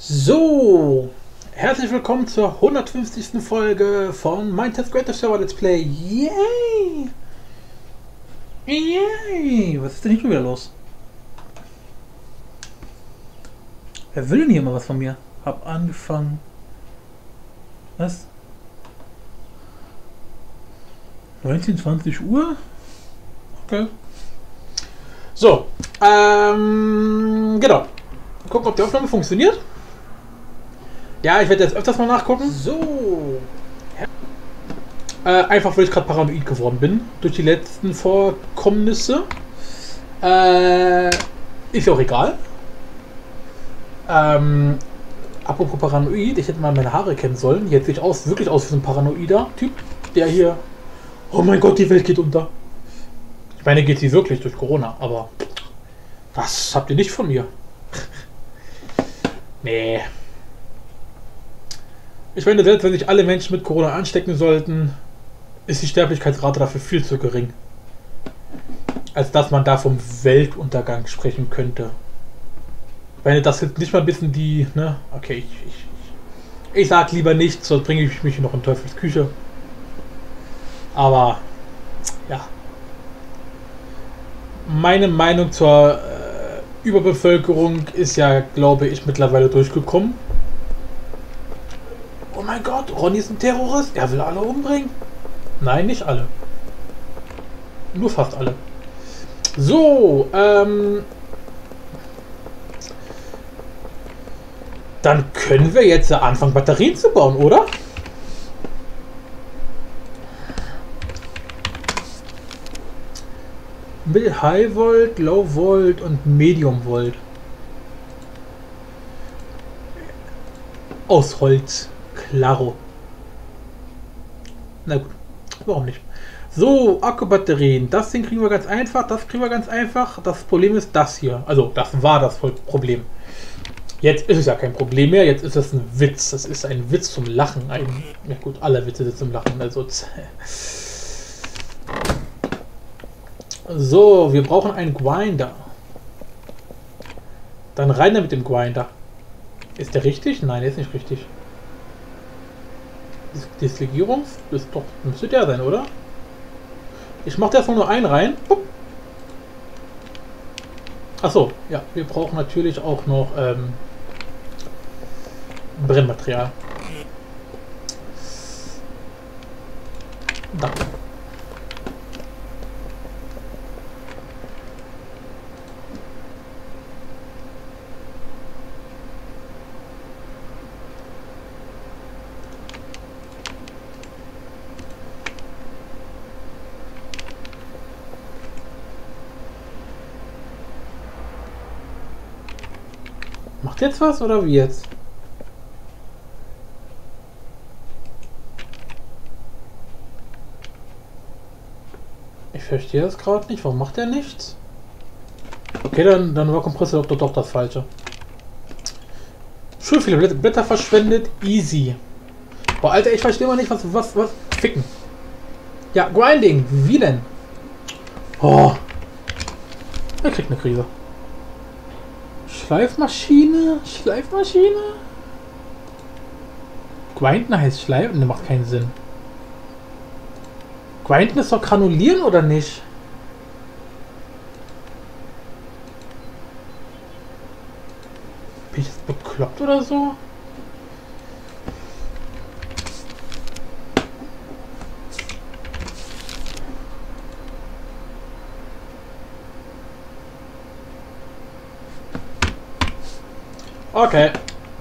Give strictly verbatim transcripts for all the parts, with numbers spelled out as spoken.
So, herzlich willkommen zur hundertfünfzigsten Folge von Minecraft Creative Server Let's Play. Yay! Yay! Was ist denn hier schon wieder los? Wer will denn hier mal was von mir? Hab angefangen. Was? neunzehn, zwanzig Uhr? Okay. So, ähm, genau. Gucken, ob die Aufnahme funktioniert. Ja, ich werde jetzt öfters mal nachgucken. So. Äh, einfach, weil ich gerade paranoid geworden bin durch die letzten Vorkommnisse. Äh, ist ja auch egal. Ähm, apropos paranoid, ich hätte mal meine Haare kennen sollen. Jetzt sehe ich aus, wirklich aus wie so ein paranoider Typ, der hier... Oh mein Gott, die Welt geht unter. Ich meine, geht sie wirklich durch Corona, aber... Was habt ihr nicht von mir? Nee. Ich meine, selbst wenn sich alle Menschen mit Corona anstecken sollten, ist die Sterblichkeitsrate dafür viel zu gering. Als dass man da vom Weltuntergang sprechen könnte. Ich meine, das sind nicht mal ein bisschen die, ne? Okay, ich, ich, ich sag lieber nichts, sonst bringe ich mich noch in Teufels Küche. Aber, ja. Meine Meinung zur äh, Überbevölkerung ist ja, glaube ich, mittlerweile durchgekommen. Oh mein Gott, Ronny ist ein Terrorist. Er will alle umbringen. Nein, nicht alle. Nur fast alle. So, ähm... dann können wir jetzt anfangen, Batterien zu bauen, oder? Mit High Volt, Low Volt und Medium Volt. Aus Holz. Klaro. Na gut, warum nicht? So, Akkubatterien. Das Ding kriegen wir ganz einfach, das kriegen wir ganz einfach. Das Problem ist das hier. Also, das war das Problem. Jetzt ist es ja kein Problem mehr, jetzt ist es ein Witz. Das ist ein Witz zum Lachen. Ein, ja gut, alle Witze sind zum Lachen. Also, so, wir brauchen einen Grinder. Dann rein da mit dem Grinder. Ist der richtig? Nein, der ist nicht richtig. Deslegierung? Das doch, müsste der sein, oder? Ich mache erstmal nur einen rein. Achso, ja, wir brauchen natürlich auch noch ähm, Brennmaterial. Da. Macht jetzt was oder wie jetzt? Ich verstehe das gerade nicht. Warum macht er nichts? Okay, dann, dann war Kompressor doch, doch das Falsche. Schön viele Blätter, Blätter verschwendet. Easy. Boah, Alter, ich verstehe mal nicht, was, was, was. Ficken. Ja, Grinding. Wie denn? Oh. Er kriegt eine Krise. Schleifmaschine? Schleifmaschine? Grinden heißt Schleifen? Ne, macht keinen Sinn. Grinden ist doch granulieren, oder nicht? Bin ich jetzt bekloppt oder so? Okay.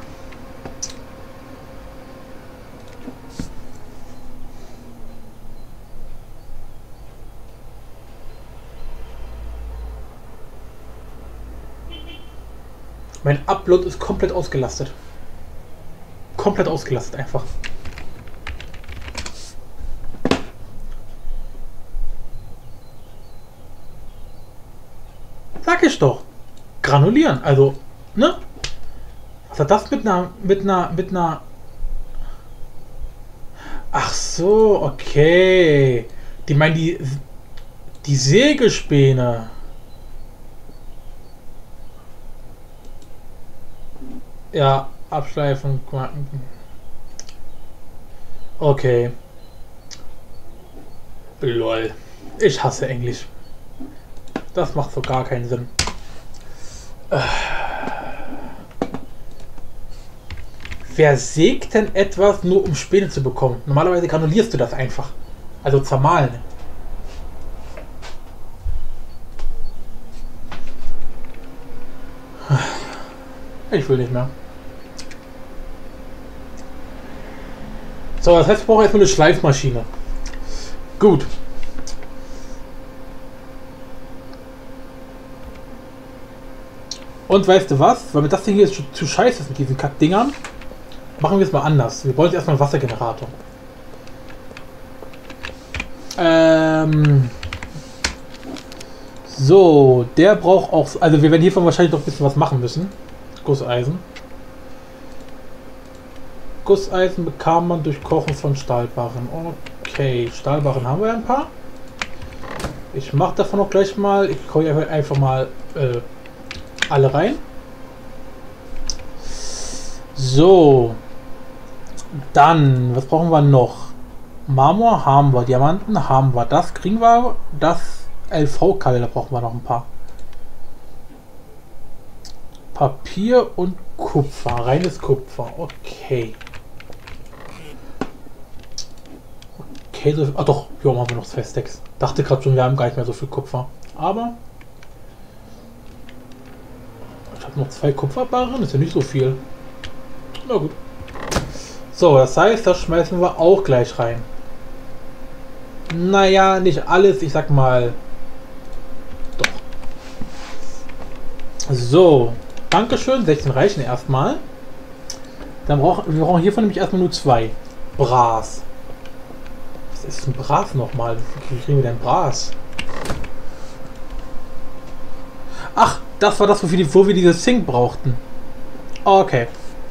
Mein Upload ist komplett ausgelastet. Komplett ausgelastet einfach. Sag ich doch. Granulieren, also, ne? Was hat das mit einer, mit einer, mit einer... Ach so, okay. Die meinen die, die Sägespäne. Ja, Abschleifen. Okay. Lol. Ich hasse Englisch. Das macht so gar keinen Sinn. Äh. Wer sägt denn etwas nur um Späne zu bekommen? Normalerweise granulierst du das einfach. Also zermahlen. Ich will nicht mehr. So, das heißt, wir brauchen erstmal eine Schleifmaschine. Gut. Und weißt du was? Weil mir das Ding hier zu, zu scheiße ist mit diesen Kackdingern, machen wir es mal anders. Wir wollen erstmal einen Wassergenerator. Ähm. So, der braucht auch. Also, wir werden hiervon wahrscheinlich noch ein bisschen was machen müssen. Gusseisen. Gusseisen bekam man durch Kochen von Stahlbarren. Okay, Stahlbarren haben wir ein paar. Ich mache davon auch gleich mal. Ich komme einfach mal äh, alle rein. So. Dann, was brauchen wir noch? Marmor haben wir, Diamanten haben wir. Das kriegen wir. Das L V-Kabel, da brauchen wir noch ein paar. Papier und Kupfer. Reines Kupfer. Okay. Okay, so, ah doch, hier haben wir noch zwei Stacks. Dachte gerade schon, wir haben gar nicht mehr so viel Kupfer. Aber ich habe noch zwei Kupferbarren, ist ja nicht so viel. Na gut. So, das heißt, das schmeißen wir auch gleich rein. Naja, nicht alles, ich sag mal. Doch. So, Dankeschön, sechzehn reichen erstmal. Dann brauchen wir brauchen hiervon nämlich erstmal nur zwei. Bras. Was ist ein Bras nochmal? Wie kriegen wir denn Bras? Ach, das war das, wofür die, wo wir dieses Zink brauchten. Okay.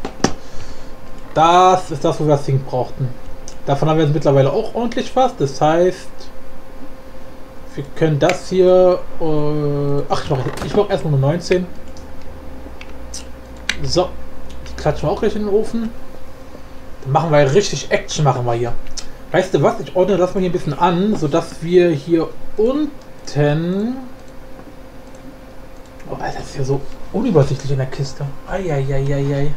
Das ist das, wo wir das Zink brauchten. Davon haben wir jetzt mittlerweile auch ordentlich was. Das heißt, wir können das hier... Äh, ach, ich mache ich mach erstmal nur neunzehn. So. Die klatschen wir auch gleich in den Ofen. Dann machen wir richtig Action, machen wir hier. Weißt du was? Ich ordne das mal hier ein bisschen an, sodass wir hier unten... Oh, Alter, das ist ja so unübersichtlich in der Kiste. Eieieiei.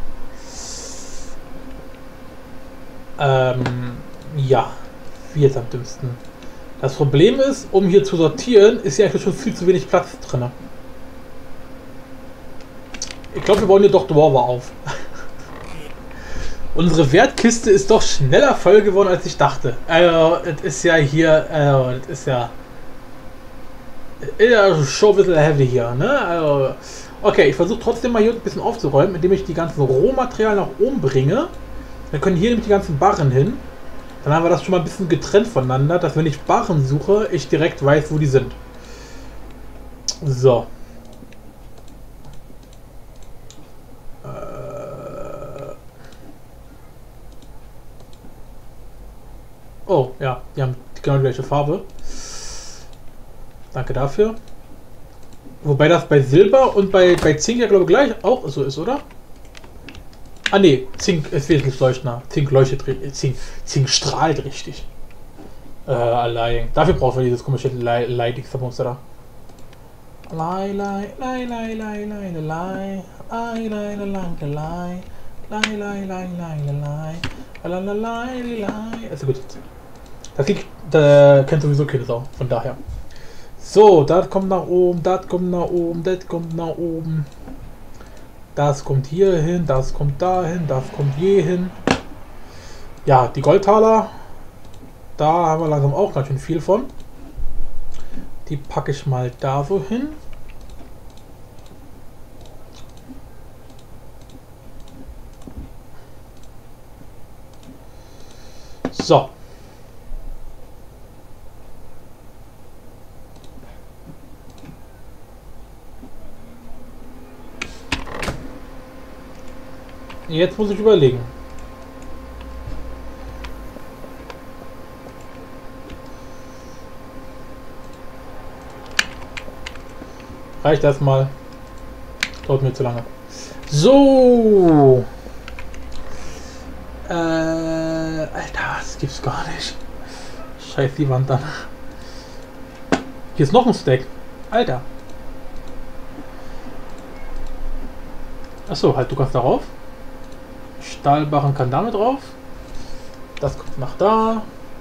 Ähm, ja. Wie jetzt am dümmsten. Das Problem ist, um hier zu sortieren, ist hier eigentlich schon viel zu wenig Platz drin. Ich glaube, wir bauen hier doch Dwarver auf. Unsere Wertkiste ist doch schneller voll geworden, als ich dachte. Also, es ist ja hier, also, es ist ja... Ja, schon ein bisschen heavy hier, ne? Also, okay, ich versuche trotzdem mal hier ein bisschen aufzuräumen, indem ich die ganzen Rohmaterialien nach oben bringe. Dann können hier nämlich die ganzen Barren hin. Dann haben wir das schon mal ein bisschen getrennt voneinander, dass wenn ich Barren suche, ich direkt weiß, wo die sind. So. Äh oh, ja, die haben genau die gleiche Farbe. Danke dafür. Wobei das bei Silber und bei, bei Zink ja glaube ich gleich auch so ist, oder? Ah ne, Zink ist wesentlich leuchtender. Zink leuchtet richtig. Zink, Zink strahlt richtig. Äh, allein. Dafür brauchen wir dieses komische Leidigster-Monster da. Lei, lei, lei, lei, lei, lei, lei, lei, lei, lei, lei, lei, lei, lei, lei, lei, lei. Also gut. Das Lied, da kennt sowieso keine Sau, von daher. So, das kommt nach oben, das kommt nach oben, das kommt nach oben. Das kommt hier hin, das kommt dahin, das kommt hier hin. Ja, die Goldtaler, da haben wir langsam auch ganz schön viel von. Die packe ich mal da so hin. So. Jetzt muss ich überlegen. Reicht erstmal. Dauert mir zu lange. So. gibt's gar nicht. Scheiß die Wand dann. Hier ist noch ein Stack. Alter. Achso, halt, du kannst darauf. Stahlbarren kann damit drauf. Das kommt nach da.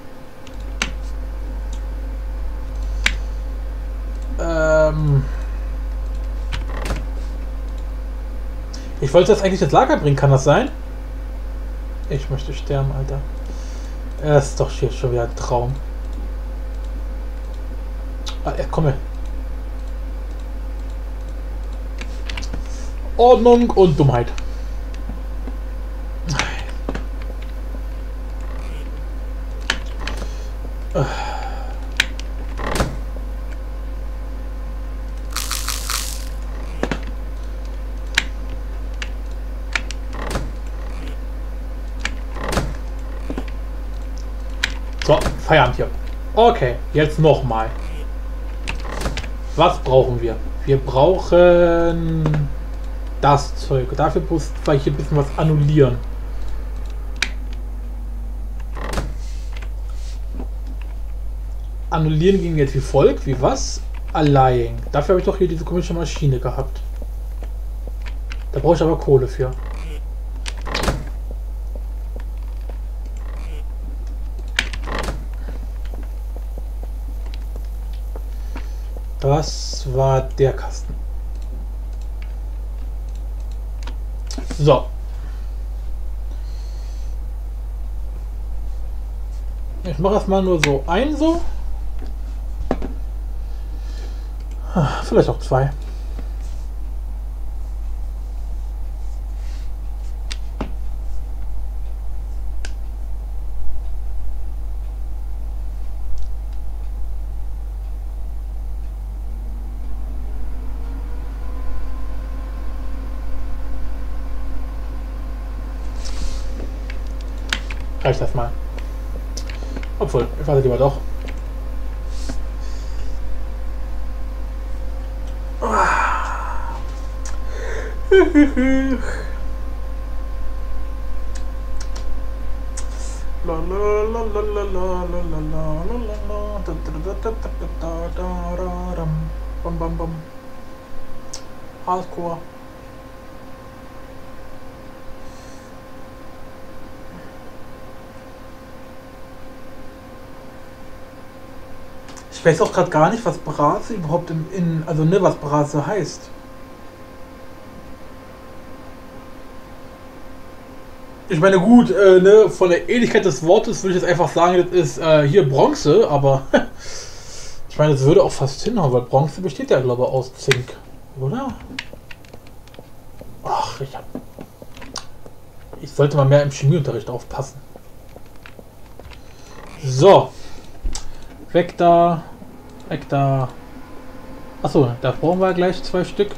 Ähm ich wollte das eigentlich ins Lager bringen, kann das sein? Ich möchte sterben, Alter. Das ist doch hier schon wieder ein Traum. Ah, ja, komm her. Ordnung und Dummheit. So, Feierabend hier. Okay, jetzt nochmal. Was brauchen wir? Wir brauchen das Zeug. Dafür muss ich hier ein bisschen was annullieren. Annullieren ging jetzt wie folgt. Wie was? Allying. Dafür habe ich doch hier diese komische Maschine gehabt. Da brauche ich aber Kohle für. Das war der Kasten. So. Ich mache das mal nur so ein, so. Vielleicht auch zwei. Reicht das mal. Obwohl, ich warte lieber doch. Bam bam bam. Hardcore. Ich weiß auch gerade gar nicht, was Brase überhaupt in, in also ne, was Brase heißt. Ich meine, gut, äh, ne, von der Ähnlichkeit des Wortes würde ich jetzt einfach sagen, das ist äh, hier Bronze, aber ich meine, das würde auch fast hinhauen, weil Bronze besteht ja, glaube ich, aus Zink, oder? Ach, ich hab... Ich sollte mal mehr im Chemieunterricht aufpassen. So. Weg da. Weg da. Achso, da brauchen wir gleich zwei Stück.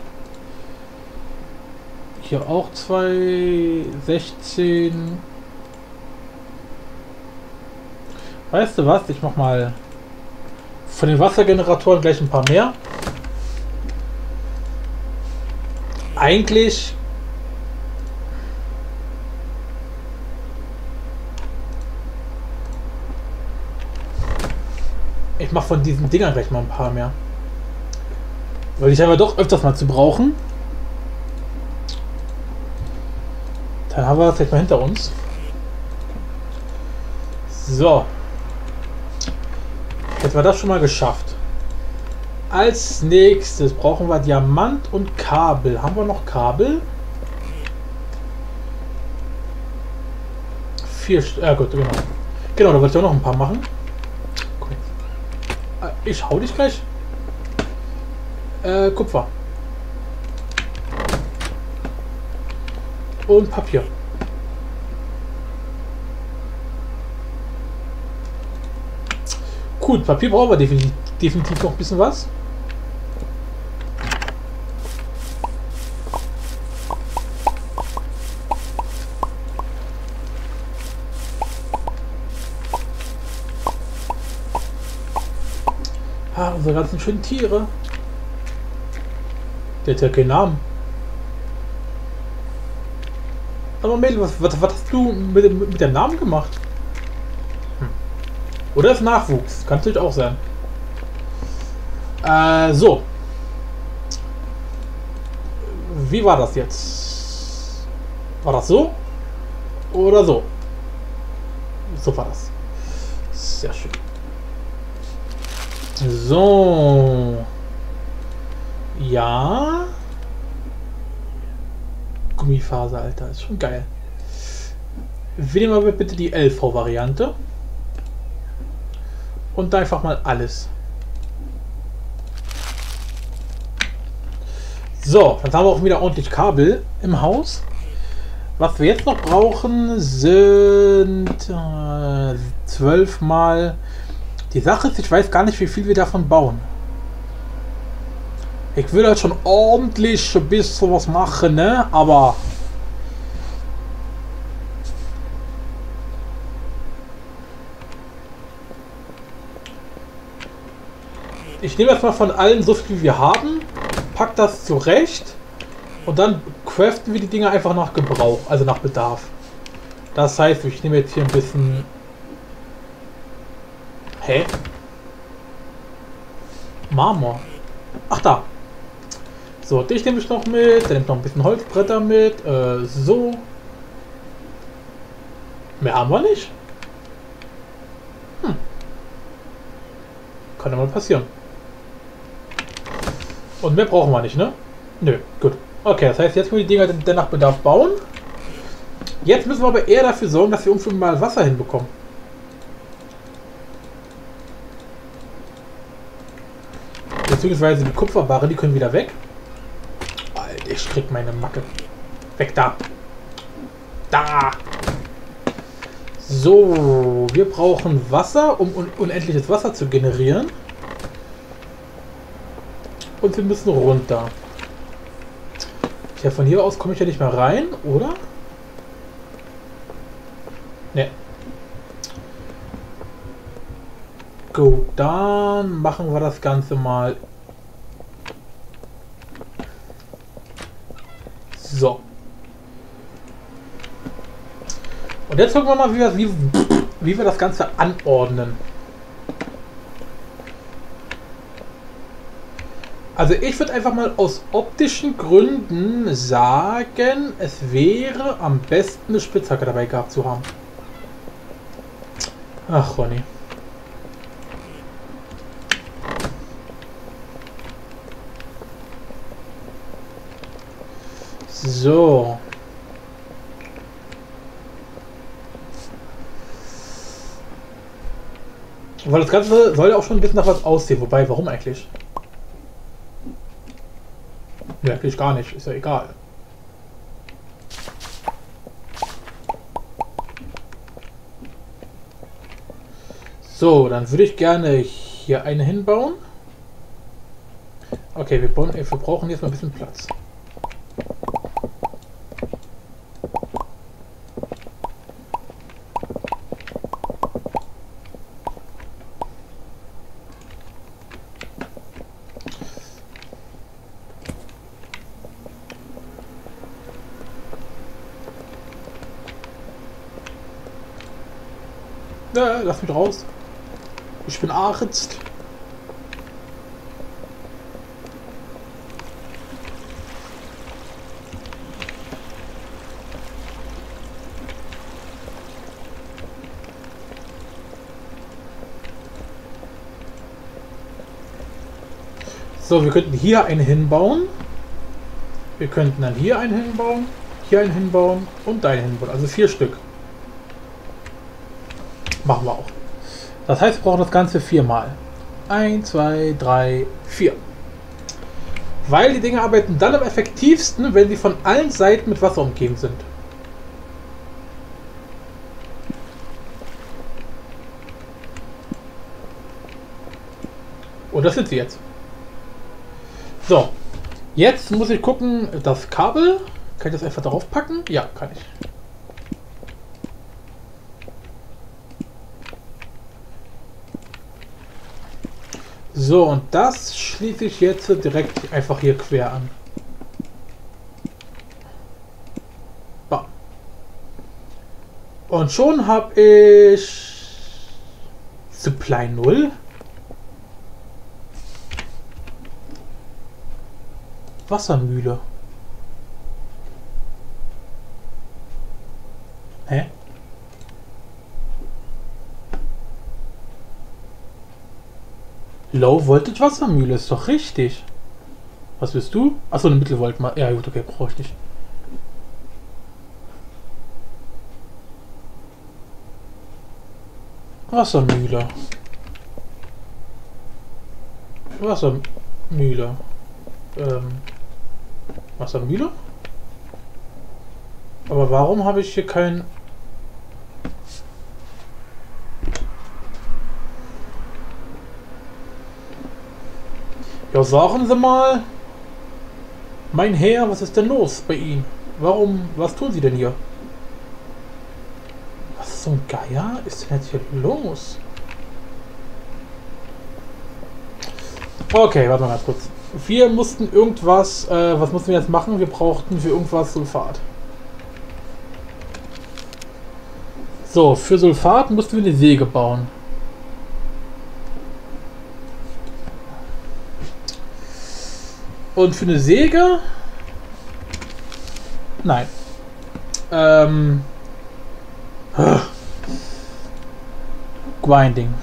Hier auch zwei. sechzehn. Weißt du was? Ich mach mal von den Wassergeneratoren gleich ein paar mehr. Eigentlich ich mache von diesen Dingern gleich mal ein paar mehr. Weil ich aber doch öfters mal zu brauchen. Dann haben wir das jetzt mal hinter uns. So. Jetzt war das schon mal geschafft. Als nächstes brauchen wir Diamant und Kabel. Haben wir noch Kabel? Vier Stück. Ja gut, genau. Genau, da wollte ich auch noch ein paar machen. Ich hau dich gleich. Äh, Kupfer. Und Papier. Gut, Papier brauchen wir definitiv, definitiv noch ein bisschen was. Ah, unsere ganzen schönen Tiere. Der hat ja keinen Namen. Aber Mädel, was, was, was hast du mit, mit dem Namen gemacht? Oder ist Nachwuchs. Kann natürlich auch sein. Äh, so. Wie war das jetzt? War das so? Oder so? So war das. Sehr schön. So. Ja. Gummifaser, Alter. Ist schon geil. Wählen wir bitte die L V-Variante. Und da einfach mal alles. So, dann haben wir auch wieder ordentlich Kabel im Haus. Was wir jetzt noch brauchen, sind äh, zwölf mal. Die Sache ist, ich weiß gar nicht, wie viel wir davon bauen. Ich will halt schon ordentlich ein bisschen was machen, ne? Aber ich nehme jetzt mal von allen so viel wie wir haben, pack das zurecht und dann craften wir die Dinger einfach nach Gebrauch, also nach Bedarf. Das heißt, ich nehme jetzt hier ein bisschen. Hä? Marmor. Ach da. So, dich nehme ich noch mit. Dann nehmt noch ein bisschen Holzbretter mit. Äh, so. Mehr haben wir nicht. Hm. Kann ja mal passieren. Und mehr brauchen wir nicht, ne? Nö, gut. Okay, das heißt, jetzt müssen wir die Dinger dann nach Bedarf bauen. Jetzt müssen wir aber eher dafür sorgen, dass wir irgendwie mal Wasser hinbekommen. Beziehungsweise die Kupferbarren, die können wieder weg. Alter, ich krieg meine Macke. Weg da. Da. So, wir brauchen Wasser, um un unendliches Wasser zu generieren. Und wir müssen runter. Ja, von hier aus komme ich ja nicht mehr rein, oder? Ne. Gut, dann machen wir das Ganze mal. So. Und jetzt gucken wir mal, wie wir, wie, wie wir das Ganze anordnen. Also ich würde einfach mal aus optischen Gründen sagen, es wäre am besten eine Spitzhacke dabei gehabt zu haben. Ach, Ronny. So. Weil das Ganze soll ja auch schon ein bisschen nach was aussehen. Wobei, warum eigentlich? Ja, eigentlich gar nicht. Ist ja egal. So, dann würde ich gerne hier eine hinbauen. Okay, wir, bauen, wir brauchen jetzt mal ein bisschen Platz. Ja, lass mich raus. Ich bin Arzt. So, wir könnten hier einen hinbauen. Wir könnten dann hier einen hinbauen, hier einen hinbauen und einen hinbauen. Also vier Stück. Machen wir auch. Das heißt, wir brauchen das Ganze viermal. Eins, zwei, drei, vier. Weil die Dinge arbeiten dann am effektivsten, wenn sie von allen Seiten mit Wasser umgeben sind. Und das sind sie jetzt. So. Jetzt muss ich gucken, das Kabel. Kann ich das einfach darauf packen? Ja, kann ich. So, und das schließe ich jetzt direkt einfach hier quer an. Bam. Und schon habe ich... Sup. Supply null? Wassermühle. Hä? Low Voltage Wassermühle ist doch richtig. Was bist du? Achso, eine Mittelvolt. Ja gut, okay, brauche ich nicht. Wassermühle. Wassermühle. Ähm. Wassermühle? Aber warum habe ich hier kein... Ja, sagen Sie mal, mein Herr, was ist denn los bei Ihnen? Warum, was tun Sie denn hier? Was zum Geier ist denn jetzt hier los? Okay, warte mal ganz kurz. Wir mussten irgendwas, äh, was mussten wir jetzt machen? Wir brauchten für irgendwas Sulfat. So, für Sulfat mussten wir eine Säge bauen. Und für eine Säge? Nein. Ähm. Grinding.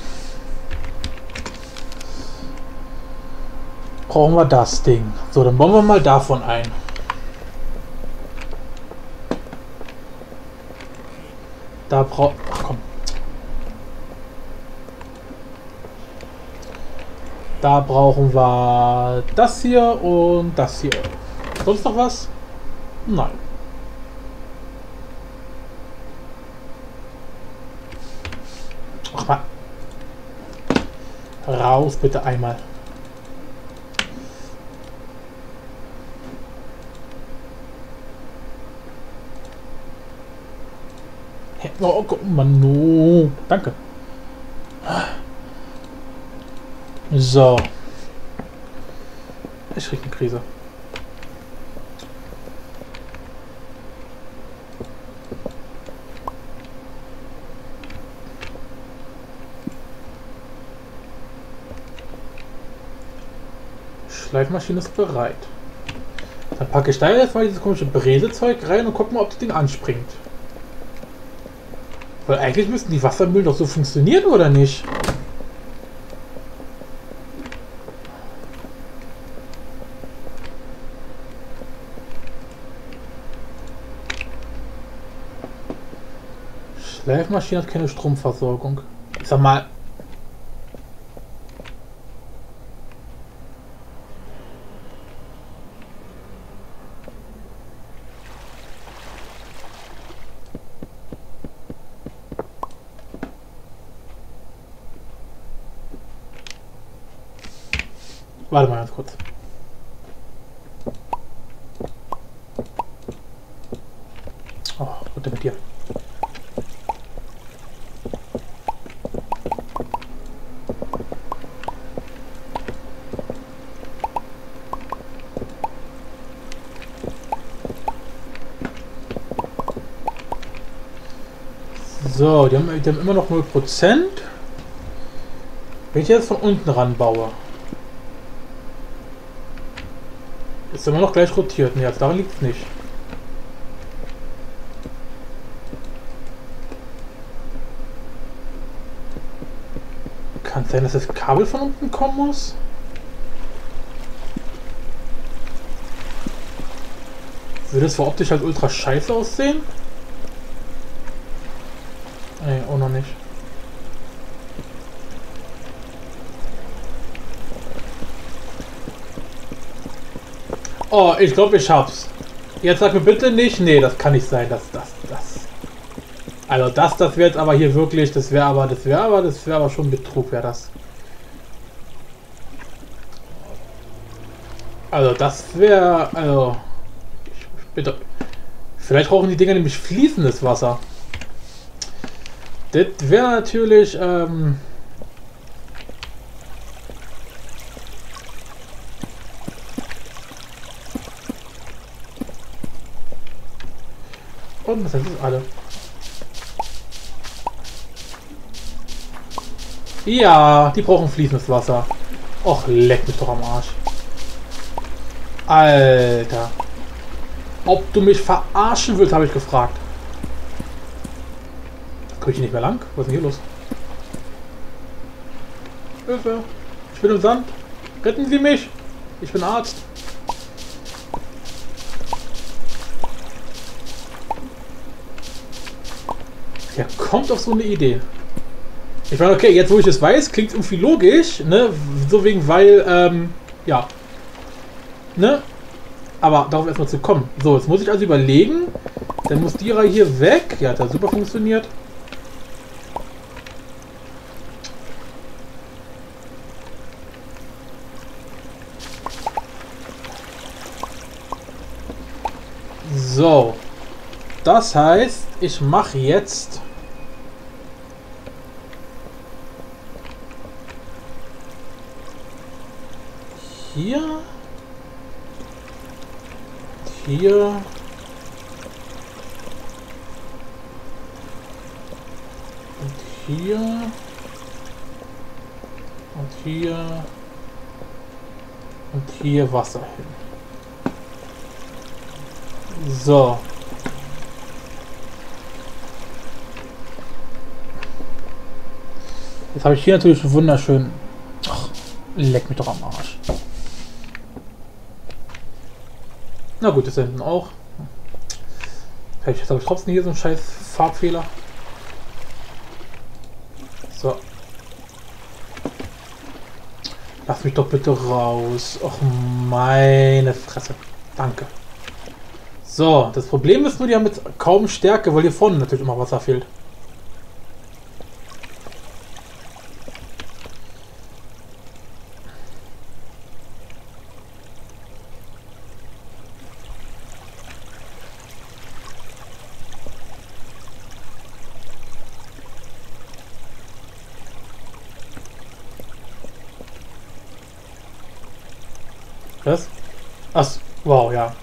Brauchen wir das Ding. So, dann bauen wir mal davon ein. Da braucht. Ach komm. Da brauchen wir das hier und das hier. Sonst noch was? Nein. Ach mal. Raus bitte einmal. Oh, oh Mann, no. Danke. So. Ich krieg eine Krise. Schleifmaschine ist bereit. Dann packe ich da jetzt mal dieses komische Bräsezeug rein und guck mal, ob das Ding anspringt. Weil eigentlich müssten die Wassermühlen doch so funktionieren, oder nicht? Schleifmaschine hat keine Stromversorgung. Ich sag mal. Warte mal ganz kurz. Oh, runter mit dir. So, die haben, die haben immer noch null Prozent. Wenn ich jetzt von unten ranbaue, ist immer noch gleich rotiert. Ne, daran liegt es nicht. Kann es sein, dass das Kabel von unten kommen muss? Würde es für optisch halt ultra scheiße aussehen? Ne, auch noch nicht. Oh, ich glaube, ich hab's. Jetzt sag mir bitte nicht, nee, das kann nicht sein, dass das, das. Also das, das wäre jetzt aber hier wirklich, das wäre aber, das wäre aber, das wäre aber schon Betrug, wäre das. Also das wäre, also, ich, bitte. Vielleicht brauchen die Dinger nämlich fließendes Wasser. Das wäre natürlich, ähm... Und das ist alle. Ja, die brauchen fließendes Wasser. Och, leck mich doch am Arsch. Alter. Ob du mich verarschen willst, habe ich gefragt. Komme ich hier nicht mehr lang? Was ist denn hier los? Hilfe. Ich bin im Sand. Retten Sie mich. Ich bin Arzt. Wer kommt auf so eine Idee? Ich meine, okay, jetzt wo ich es weiß, klingt es irgendwie logisch, ne? So wegen, weil, ähm, ja. Ne? Aber darauf erstmal zu kommen. So, jetzt muss ich also überlegen. Dann muss die Reihe hier weg. Ja, hat ja super funktioniert. So. Das heißt, ich mache jetzt hier, hier und hier und hier und hier Wasser hin. So. Jetzt habe ich hier natürlich wunderschön. Ach, leck mich doch am Arsch. Na gut, das hinten auch. Vielleicht habe ich trotzdem hier so einen scheiß Farbfehler. So. Lass mich doch bitte raus. Och, meine Fresse. Danke. So, das Problem ist nur, die haben jetzt kaum Stärke, weil hier vorne natürlich immer Wasser fehlt. Was? Ach, wow, ja.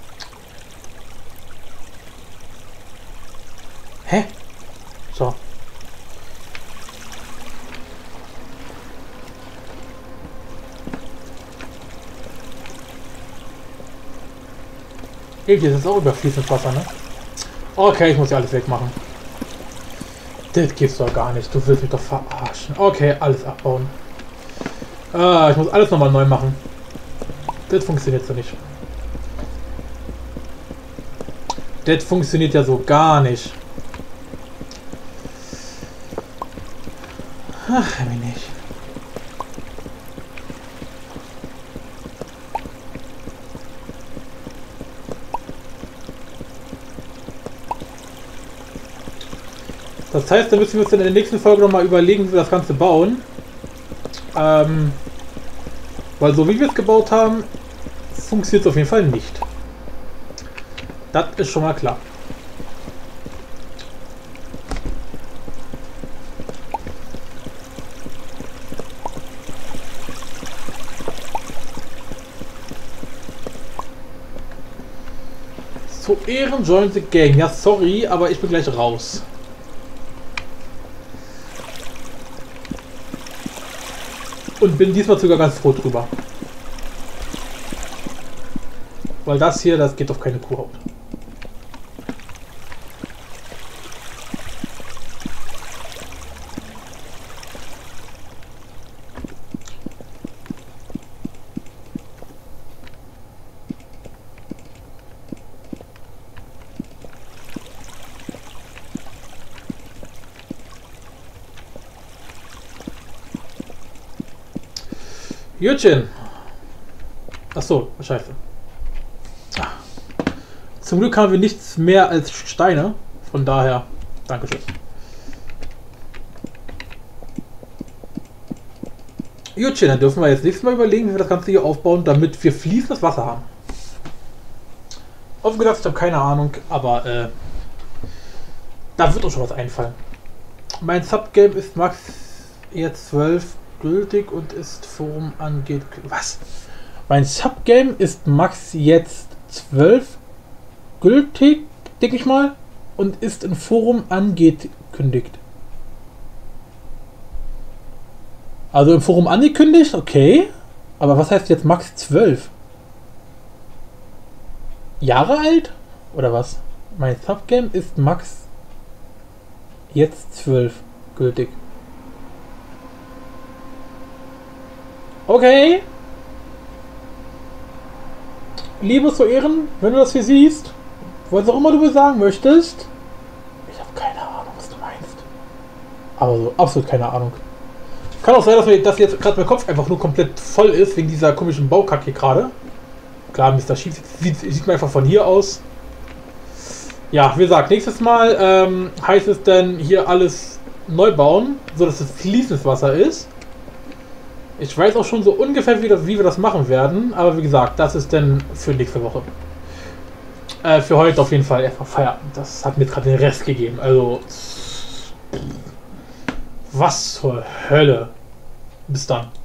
Hä? So. Hier ist jetzt auch überfließendes Wasser, ne? Okay, ich muss ja alles wegmachen. Das gibt's doch gar nicht. Du willst mich doch verarschen. Okay, alles abbauen. Ah, ich muss alles nochmal neu machen. Das funktioniert so nicht. Das funktioniert ja so gar nicht. Ach, wie nicht. Das heißt, dann müssen wir uns in der nächsten Folge noch mal überlegen, wie wir das Ganze bauen. Ähm, weil so wie wir es gebaut haben, funktioniert es auf jeden Fall nicht. Das ist schon mal klar. Zu Ehren join the gang. Ja, sorry, aber ich bin gleich raus. Und bin diesmal sogar ganz froh drüber. Weil das hier, das geht auf keine Kuhhaut. Jürgen. Achso, scheiße. Zum Glück haben wir nichts mehr als Steine. Von daher, Dankeschön. Jürgen, dann dürfen wir jetzt nächstes Mal überlegen, wie wir das Ganze hier aufbauen, damit wir fließendes Wasser haben. Offen gesagt, ich habe keine Ahnung, aber äh, da wird uns schon was einfallen. Mein Subgame ist Max jetzt zwölf gültig und ist Forum angeht. Was? Mein Subgame ist Max jetzt zwölf gültig, denke ich mal, und ist in Forum angekündigt. Also im Forum angekündigt, okay. Aber was heißt jetzt Max zwölf? Jahre alt? Oder was? Mein Subgame ist Max jetzt zwölf gültig. Okay. Liebe zu Ehren, wenn du das hier siehst, was auch immer du mir sagen möchtest. Ich habe keine Ahnung, was du meinst. Aber so, absolut keine Ahnung. Kann auch sein, dass, mir, dass jetzt gerade mein Kopf einfach nur komplett voll ist, wegen dieser komischen Baukacke hier gerade. Klar, Mister Chief sieht, sieht man einfach von hier aus. Ja, wie gesagt, nächstes Mal ähm, heißt es dann hier alles neu bauen, so dass es fließendes Wasser ist. Ich weiß auch schon so ungefähr, wie, das, wie wir das machen werden, aber wie gesagt, das ist dann für nächste Woche. Äh, für heute auf jeden Fall erstmal Feierabend. Das hat mir gerade den Rest gegeben. Also, was zur Hölle. Bis dann.